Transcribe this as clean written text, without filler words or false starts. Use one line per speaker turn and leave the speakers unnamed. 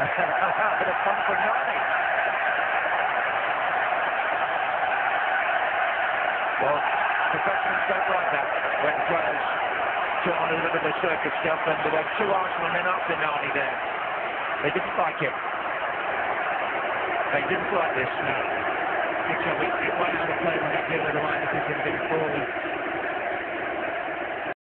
bit of fun for Nani. Well, professionals don't like that when players put on a little bit of circus stuff, and there were two Arsenal men after Nani there. They didn't like it. They didn't like this.
Good job. It went out of play when he did, otherwise it would have been forward.